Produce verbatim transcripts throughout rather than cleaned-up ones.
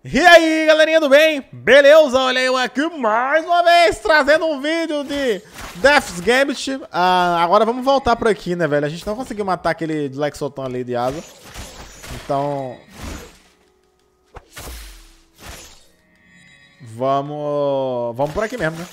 E aí, galerinha do bem? Beleza? Olha eu aqui mais uma vez trazendo um vídeo de Death's Gambit. Ah, agora vamos voltar por aqui, né, velho? A gente não conseguiu matar aquele Lexotan ali de asa. Então... Vamos... Vamos por aqui mesmo, né?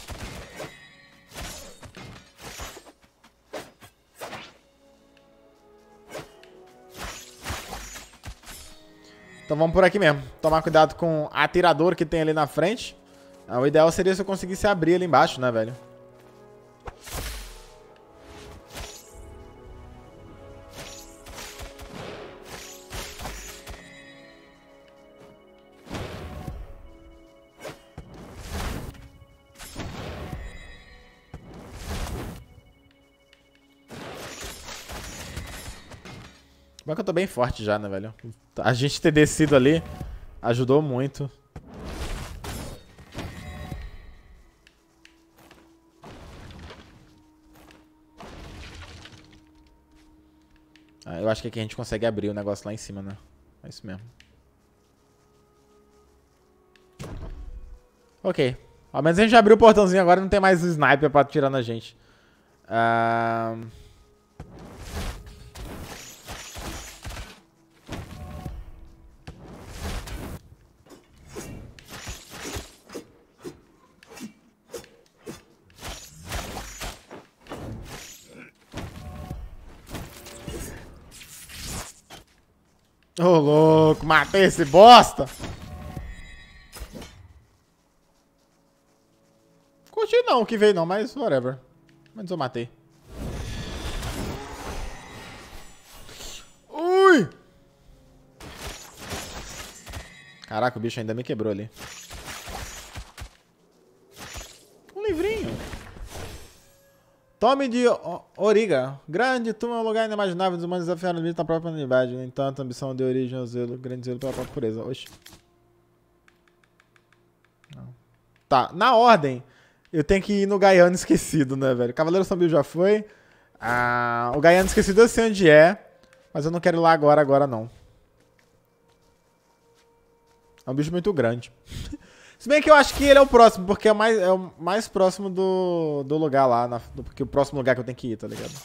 Então vamos por aqui mesmo. Tomar cuidado com o atirador que tem ali na frente. Ah, o ideal seria se eu conseguisse abrir ali embaixo, né, velho? Bom que eu tô bem forte já, né, velho? A gente ter descido ali ajudou muito. Ah, eu acho que aqui a gente consegue abrir o negócio lá em cima, né? É isso mesmo. Ok. Ao menos a gente já abriu o portãozinho agora, não tem mais o sniper pra atirar na gente. Ah... Ô, oh, louco, matei esse bosta! Curti não o que veio não, mas whatever. Mas eu matei. Ui! Caraca, o bicho ainda me quebrou ali. Um livrinho. Tome de Origa. Grande turma é um lugar inimaginável dos humanos desafiaram o limite da própria humanidade. No entanto, a ambição de origem ao zelo. Grande zelo pela própria pureza. Oxi. Não. Tá, na ordem, eu tenho que ir no Gaiano Esquecido, né, velho? Cavaleiro Sombrio já foi. Ah, o Gaiano Esquecido eu sei onde é. Mas eu não quero ir lá agora, agora não. É um bicho muito grande. Se bem que eu acho que ele é o próximo, porque é, mais, é o mais próximo do, do lugar lá, na, do, porque o próximo lugar que eu tenho que ir, tá ligado?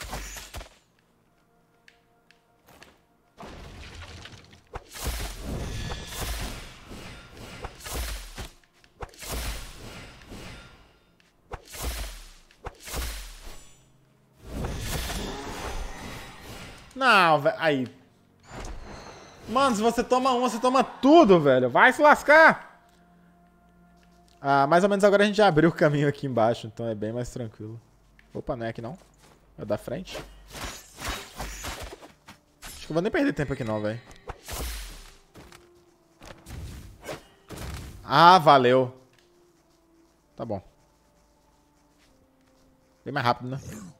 Não, velho, aí. Mano, se você toma um, você toma tudo, velho. Vai se lascar! Ah, mais ou menos agora a gente já abriu o caminho aqui embaixo, então é bem mais tranquilo. Opa, não é aqui não. É da frente. Acho que eu vou nem perder tempo aqui não, velho. Ah, valeu. Tá bom. Bem mais rápido, né?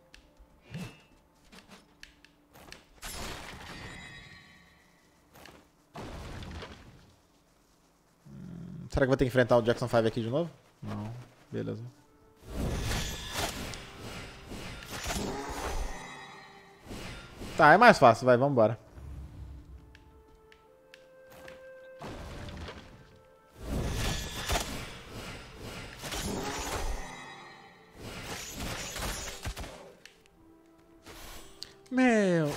Será que eu vou ter que enfrentar o Jackson cinco aqui de novo? Não. Beleza. Tá, é mais fácil. Vai, vambora. Meu...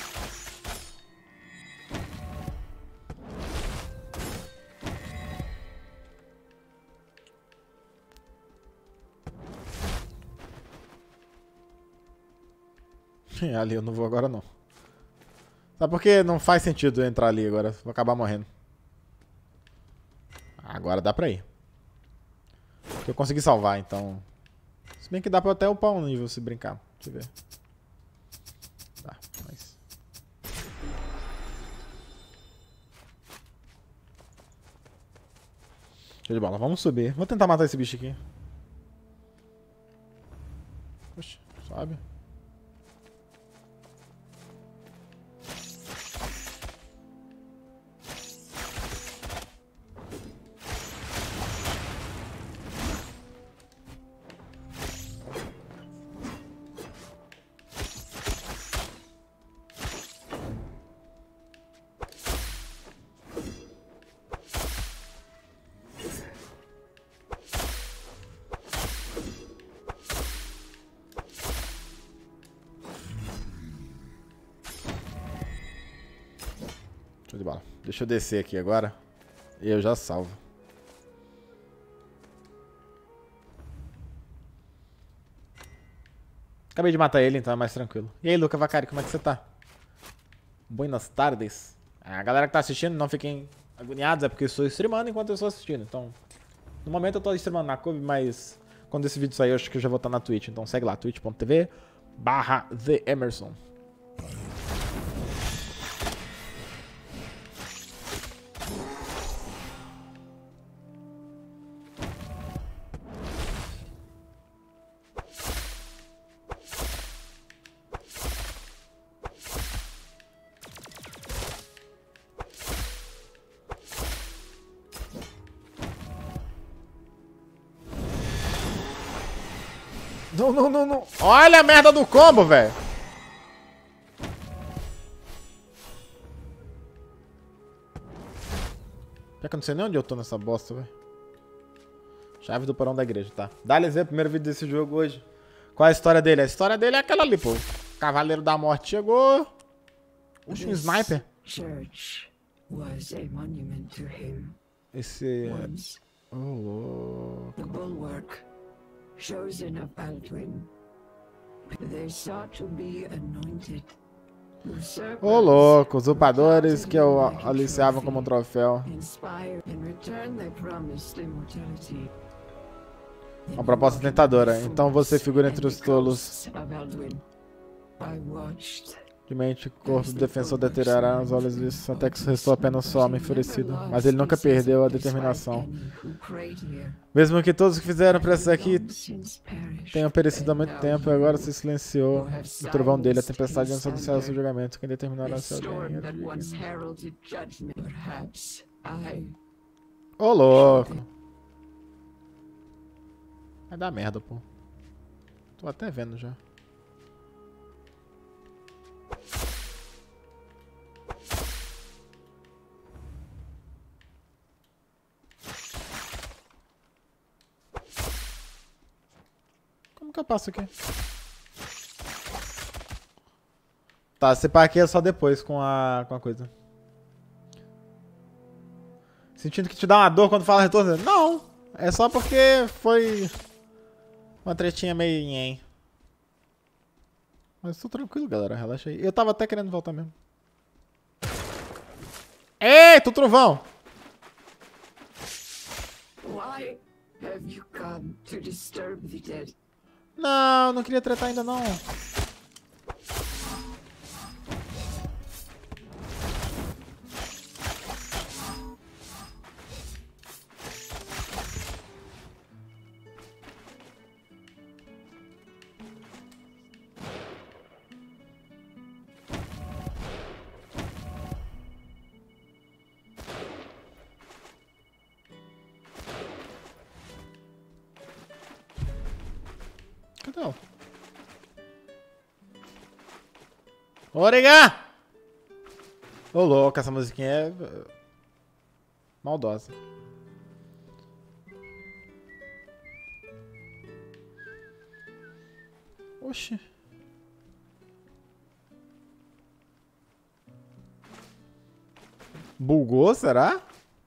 Ali eu não vou agora não. Sabe por que não faz sentido eu entrar ali agora? Vou acabar morrendo. Agora dá pra ir. Eu consegui salvar, então... Se bem que dá pra até upar um nível se brincar. Deixa eu ver. Dá, mas... Show de bola, vamos subir. Vou tentar matar esse bicho aqui. Oxe, sobe. de bola. Deixa eu descer aqui agora. E eu já salvo. Acabei de matar ele, então é mais tranquilo. E aí, Luca Vacari, como é que você tá? Buenas tardes. A galera que tá assistindo, não fiquem agoniados, é porque eu estou streamando enquanto eu estou assistindo. Então, no momento eu tô streamando na Cube, mas quando esse vídeo sair, eu acho que eu já vou estar na Twitch. Então segue lá, twitch ponto tv barra The Emerson. Não, não, não, não. Olha a merda do combo, velho. Pior que eu não sei nem onde eu tô nessa bosta, velho. Chave do porão da igreja, tá. Dá-lhe ver o primeiro vídeo desse jogo hoje. Qual é a história dele? A história dele é aquela ali, pô. Cavaleiro da Morte chegou. Oxe, um sniper. Esse... Oh, louco. Chosen of Alduin. They sought to be anointed. Ô, oh, louco, usurpadores que eu aliciavam como um troféu. Uma proposta tentadora. Então você figura entre os tolos. De mente, o corpo do defensor deteriorará os olhos lissos, até que restou apenas sua alma enfurecido. Mas ele nunca perdeu a determinação. Mesmo que todos que fizeram pra isso aqui tenham perecido há muito tempo, e agora se silenciou o trovão dele, a tempestade antes de seu julgamento. Quem determinará se alguém... Ô, oh, louco! Vai dar merda, pô. Tô até vendo já. Como que eu passo aqui? Tá, se pá aqui é só depois com a, com a coisa. Sentindo que te dá uma dor quando fala retorno? Não! É só porque foi uma tretinha meio nhen. Mas tô tranquilo, galera. Relaxa aí. Eu tava até querendo voltar mesmo. Eita, o trovão! Why have you come to disturb the dead? Não, não queria tratar ainda não. Cadê ela? Orega! Ô, louco, essa musiquinha é maldosa. Oxi. Bugou, será?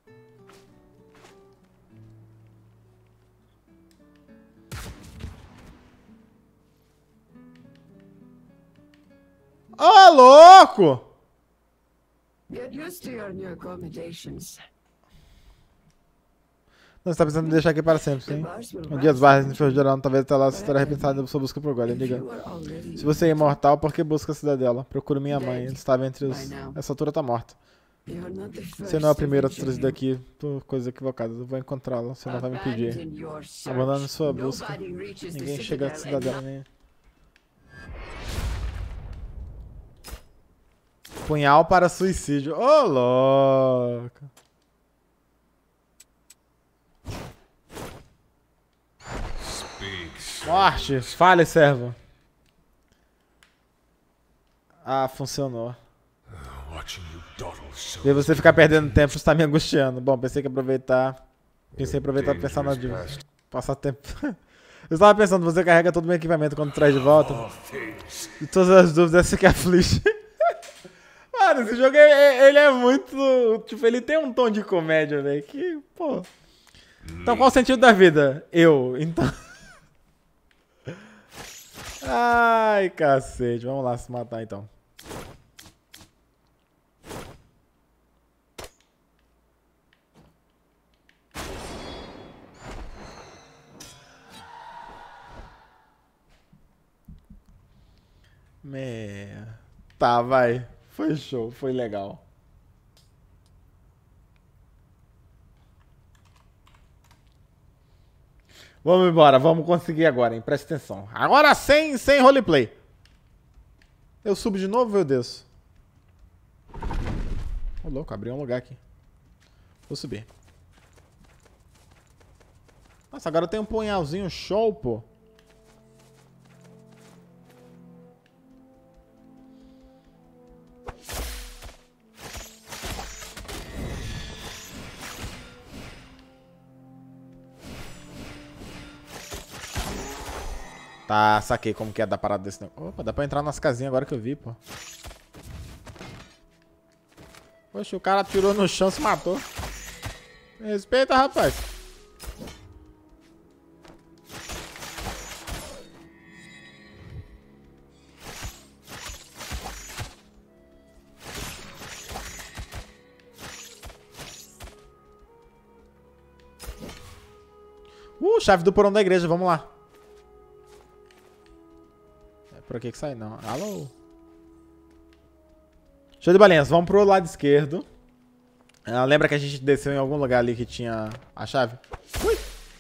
Ô, oh, louco! Get used to your new accommodations. Não, você tá pensando em deixar aqui para sempre, sim. Um dia as barras de Ferrogeral talvez até lá você estará repensado na sua busca por Golem. Diga. Se você é imortal, por que busca a cidadela? Procuro minha mãe. Ele estava entre os... Essa altura tá morta. Você não é o primeiro a ser trazido aqui por coisas equivocadas. Eu vou encontrá-la. Você não vai me pedir. Abandone sua busca. Ninguém chega à cidadela nem... Punhal para suicídio. Ô, oh, louco. Morte. Fale, servo. Ah, funcionou. Ver você ficar perdendo tempo está me angustiando. Bom, pensei que aproveitar... Pensei em aproveitar para pensar na dívida. Passar tempo... Eu estava pensando, você carrega todo o meu equipamento quando traz de volta. E todas as dúvidas, essa que aflige. Mano, esse jogo, é, ele é muito... Tipo, ele tem um tom de comédia, velho. Que, pô... Então, qual o sentido da vida? Eu, então... Ai, cacete. Vamos lá se matar, então. Me... Tá, vai. Foi show, foi legal. Vamos embora, vamos conseguir agora, hein? Presta atenção. Agora sem, sem roleplay. Eu subo de novo ou eu desço? Ô, louco, abri um lugar aqui. Vou subir. Nossa, agora eu tenho um punhalzinho show, pô. Tá, saquei como que é da parada desse negócio. Opa, dá pra entrar nas casinhas agora que eu vi, pô. Poxa, o cara atirou no chão e se matou. Respeita, rapaz. Uh, chave do porão da igreja, vamos lá. É por aqui que sai, não. Alô? Show de balinhas, vamos pro lado esquerdo. Ah, lembra que a gente desceu em algum lugar ali que tinha a chave? Ui!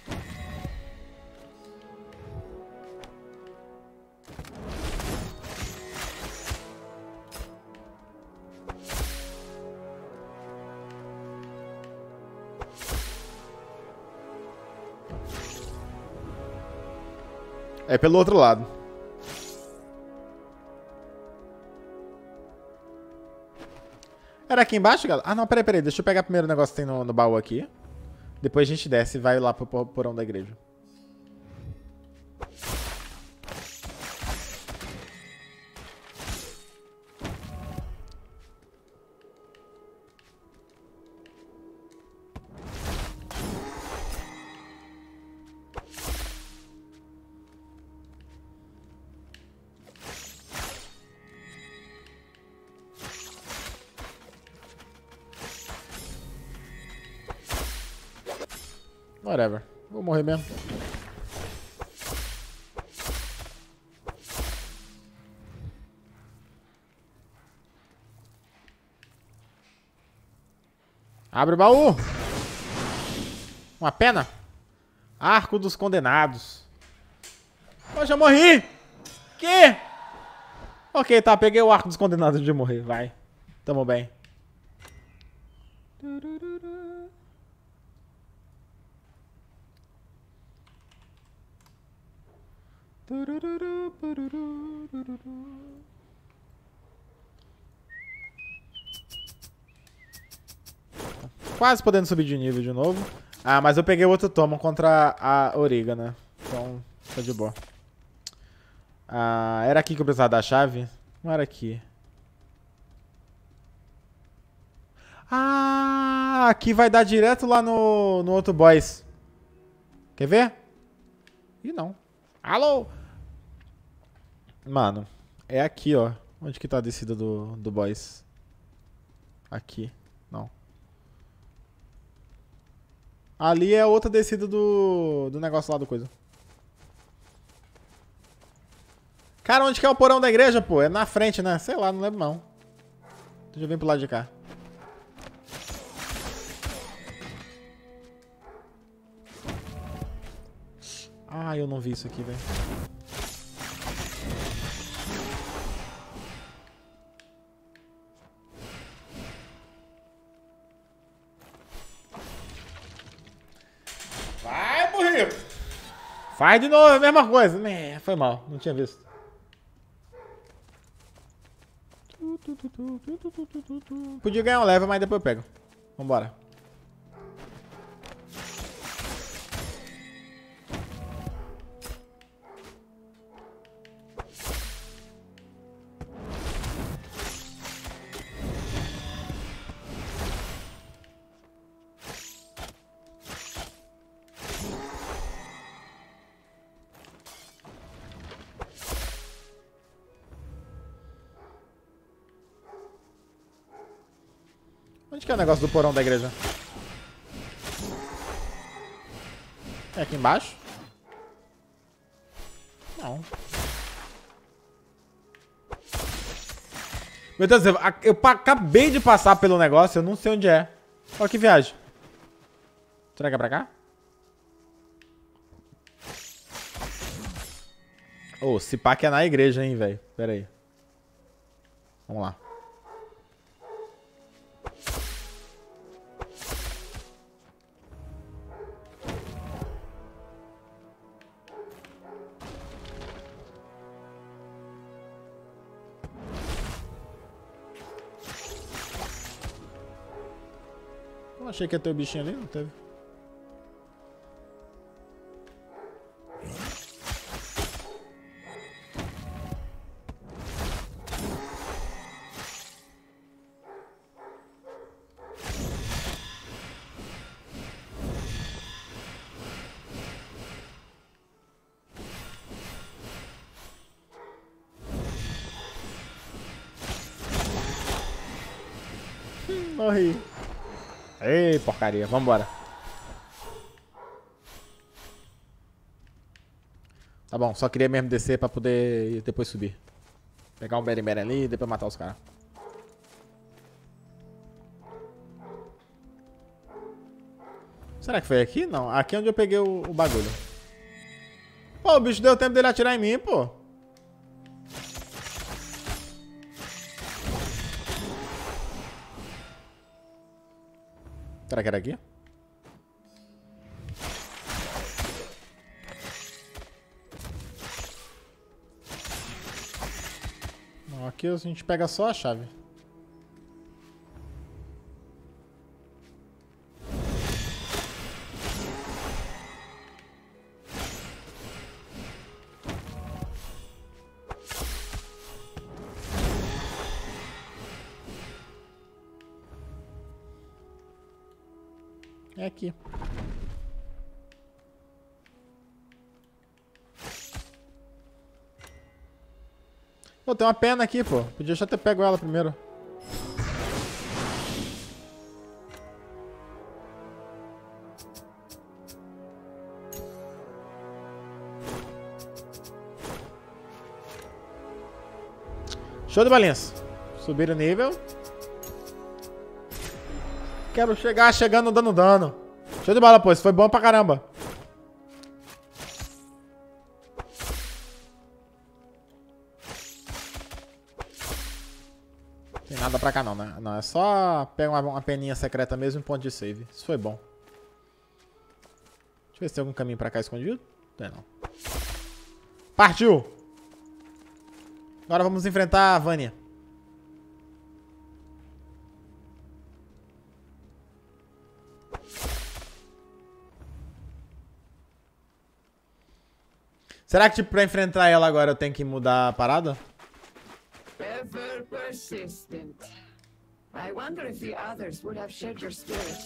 É pelo outro lado. Era aqui embaixo, galera? Ah, não, peraí, peraí. Deixa eu pegar primeiro o negócio que tem no, no baú aqui. Depois a gente desce e vai lá pro porão da igreja. Whatever. Vou morrer mesmo. Abre o baú. Uma pena. Arco dos condenados. Eu já morri. Que? Ok, tá. Peguei o arco dos condenados de morrer. Vai. Tamo bem. Quase podendo subir de nível de novo. Ah, mas eu peguei outro tomo contra a Origa, né? Então, tá de boa. Ah, era aqui que eu precisava da chave? Não era aqui. Ah, aqui vai dar direto lá no, no outro boss. Quer ver? Ih, não. Alô? Mano, é aqui, ó. Onde que tá a descida do, do boss? Aqui. Não. Ali é outra descida do, do negócio lá do coisa. Cara, onde que é o porão da igreja, pô? É na frente, né? Sei lá, não lembro não. Deixa eu vir pro lado de cá. Ah, eu não vi isso aqui, velho. Vai, burrito! Faz de novo, a mesma coisa. É, foi mal, não tinha visto. Podia ganhar um level, mas depois eu pego. Vambora. Onde que é o negócio do porão da igreja? É aqui embaixo? Não. Meu Deus, eu, eu acabei de passar pelo negócio, eu não sei onde é. Olha que viagem. Será que é pra cá? Ô, oh, se pá que é na igreja, hein, velho. Pera aí. Vamos lá. Eu achei que ia ter o bichinho ali, não teve. Hum, morri. Ei, porcaria. Vambora. Tá bom, só queria mesmo descer pra poder depois subir. Pegar um berry ali e depois matar os caras. Será que foi aqui? Não, aqui é onde eu peguei o, o bagulho. Pô, o bicho deu tempo dele atirar em mim, pô. Será que era aqui? Não, aqui a gente pega só a chave. É aqui. Pô, tem uma pena aqui, pô. Podia já ter pego ela primeiro. Show de balança. Subir o nível. Quero chegar chegando dando dano. Show de bola, pô. Isso foi bom pra caramba. Tem nada pra cá não, né? Não, é só pegar uma, uma peninha secreta mesmo em ponto de save. Isso foi bom. Deixa eu ver se tem algum caminho pra cá escondido. Tem não. Partiu! Agora vamos enfrentar a Vânia. Será que, tipo, pra enfrentar ela agora eu tenho que mudar a parada? Ever persistent. I wonder if the others would have shared your spirit.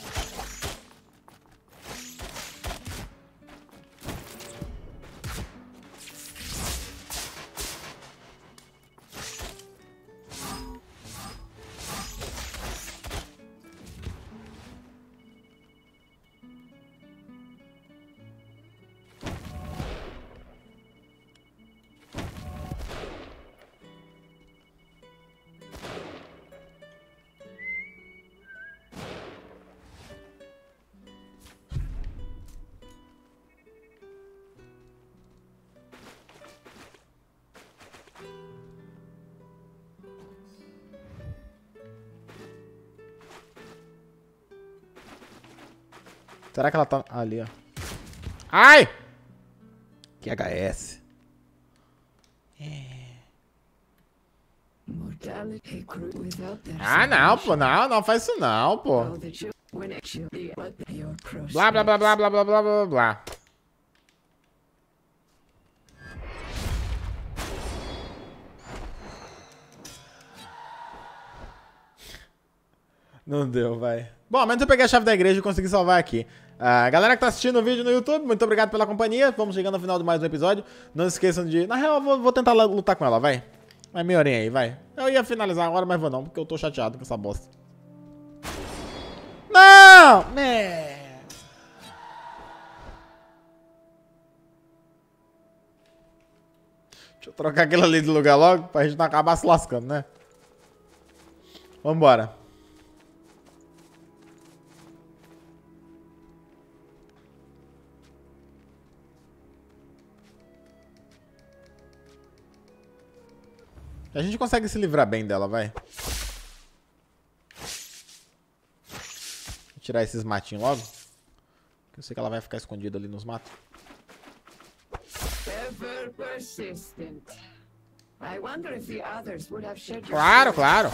Será que ela tá ali, ó? Ai! Que H S. É. Ah, não, pô. Não, não faz isso não, pô. Blá, blá, blá, blá, blá, blá, blá, blá, blá. Não deu, vai. Bom, ao menos eu peguei a chave da igreja e consegui salvar aqui. Uh, galera que tá assistindo o vídeo no YouTube, muito obrigado pela companhia. Vamos chegando ao final de mais um episódio. Não se esqueçam de... Na real, eu vou, vou tentar lutar com ela, vai. Vai, meia horinha aí, vai. Eu ia finalizar agora, mas vou não, porque eu tô chateado com essa bosta. Não! É. Deixa eu trocar aquilo ali de lugar logo pra gente não acabar se lascando, né? Vambora. A gente consegue se livrar bem dela, vai. Vou tirar esses matinhos logo. Eu sei que ela vai ficar escondida ali nos matos. Ever persistent. I wonder if the others would have shared your Claro, spirit. claro.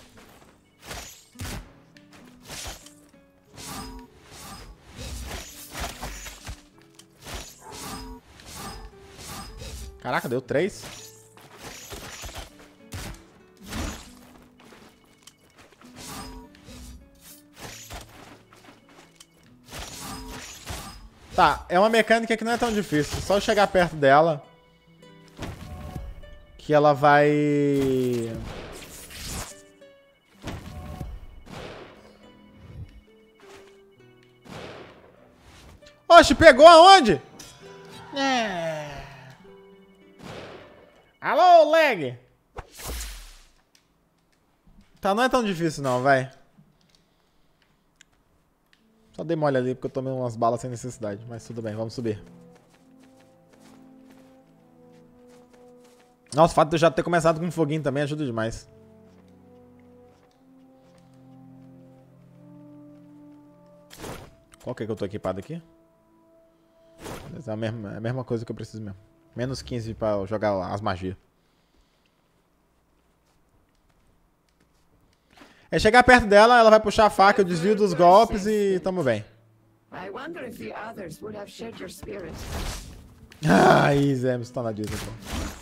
Caraca, deu três. Tá, é uma mecânica que não é tão difícil. Só chegar perto dela que ela vai... Oxe, pegou aonde? É... Alô, lag! Tá, não é tão difícil não, vai. Só dei mole ali porque eu tomei umas balas sem necessidade. Mas tudo bem, vamos subir. Nossa, o fato de eu já ter começado com um foguinho também ajuda demais. Qual que é que eu tô equipado aqui? É a mesma, é a mesma coisa que eu preciso mesmo. Menos quinze pra jogar as magias. É chegar perto dela, ela vai puxar a faca, eu desvio dos golpes e tamo bem. I wonder if the others would have shared your spirit. Ai, Zé, me estonadíssimo, pô.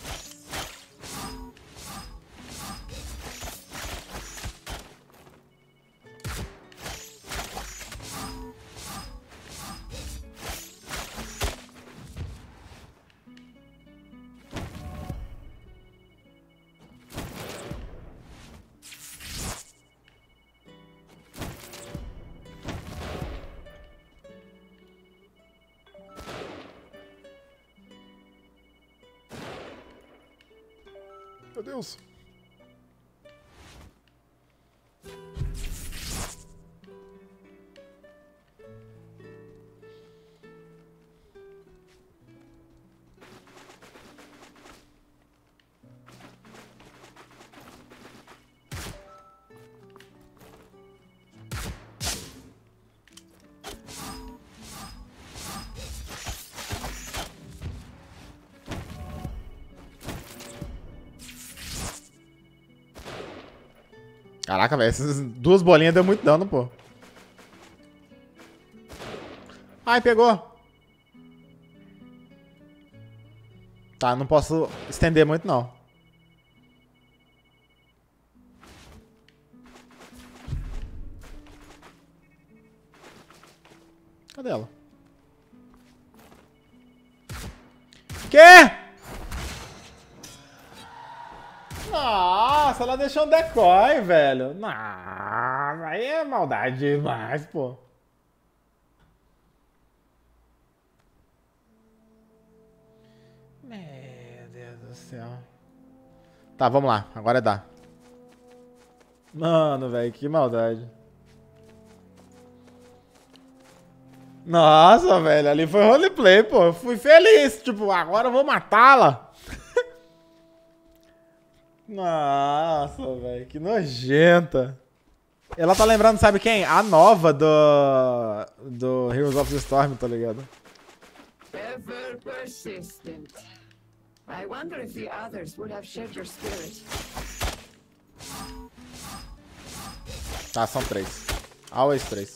Meu Deus. Caraca, velho, essas duas bolinhas deu muito dano, pô. Ai, pegou. Tá, não posso estender muito, não. Cadê ela? Quê? Nossa, ela deixou um decoy, velho. Nossa, aí é maldade demais, pô. Meu Deus do céu. Tá, vamos lá. Agora dá. Mano, velho, que maldade. Nossa, velho, ali foi roleplay, pô. Eu fui feliz. Tipo, agora eu vou matá-la. Nossa, velho, que nojenta. Ela tá lembrando, sabe quem? A nova do... do Heroes of the Storm, tá ligado? Ever persistent. I wonder if the others would have shared your spirit. Tá, são três. Always três.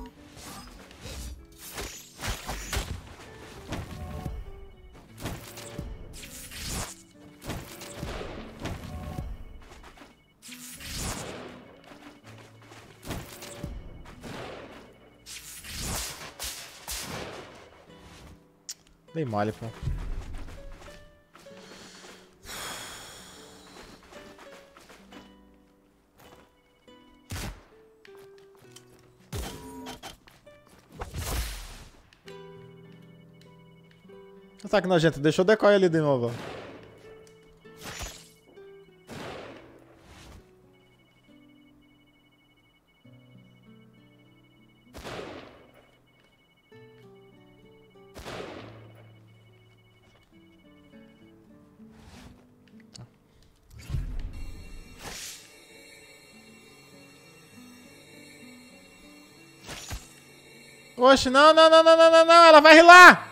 Dei mole, pô. Nossa, que nojento. Deixou o decoy ali de novo, ó. Oxe, não, não, não, não, não, não, não, ela vai rilar!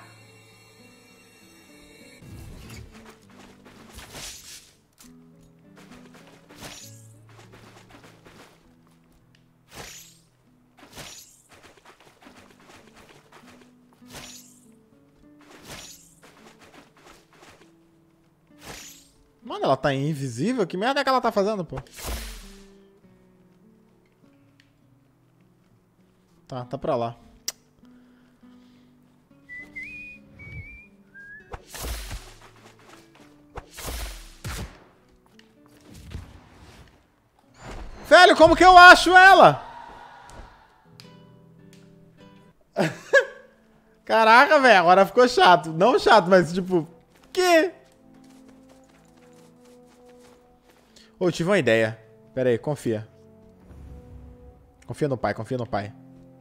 Mano, ela tá invisível? Que merda é que ela tá fazendo, pô? Tá, tá pra lá. Velho, como que eu acho ela? Caraca, velho, agora ficou chato. Não chato, mas tipo... Que? Ô, eu tive uma ideia. Pera aí, confia. Confia no pai, confia no pai.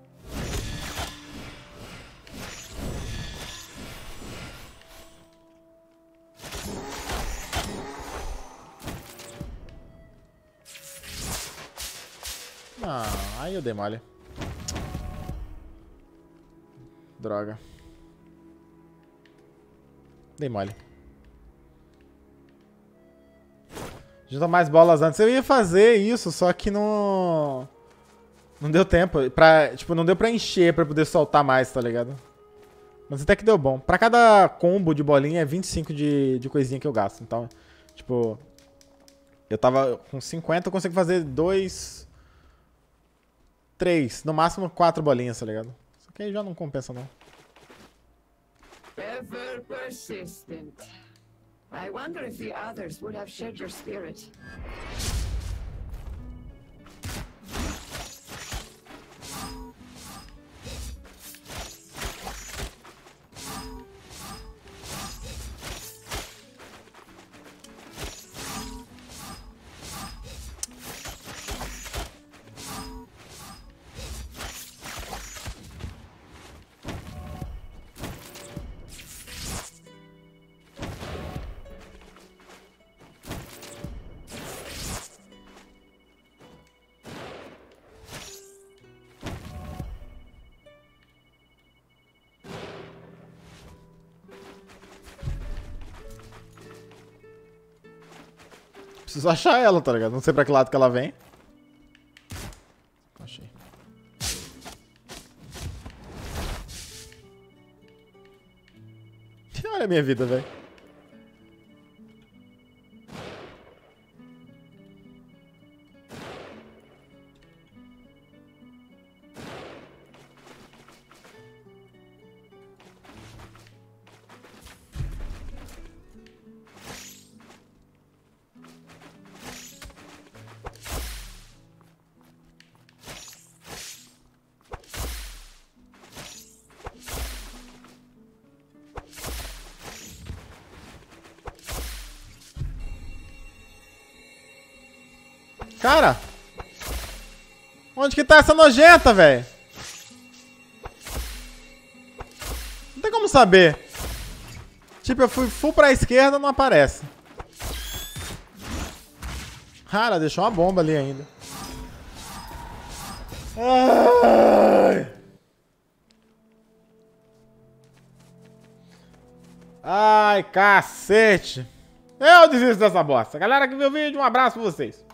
Ah, aí eu dei mole. Droga. Dei mole. Junta mais bolas antes. Eu ia fazer isso, só que não... Não deu tempo. Pra, tipo, não deu pra encher pra poder soltar mais, tá ligado? Mas até que deu bom. Pra cada combo de bolinha é vinte e cinco de, de coisinha que eu gasto. Então, tipo... Eu tava com cinquenta, eu consigo fazer dois... Três. No máximo quatro bolinhas, tá ligado? Só que aí já não compensa, não. Ever persistent. I wonder if the others would have shared your spirit. Preciso achar ela, tá ligado? Não sei pra que lado que ela vem. Achei. Olha a minha vida, velho. Cara! Onde que tá essa nojenta, velho? Não tem como saber. Tipo, eu fui full pra esquerda, não aparece. Cara, deixou uma bomba ali ainda. Ai, Ai cacete. Eu desisto dessa bosta. Galera que viu o vídeo, um abraço pra vocês.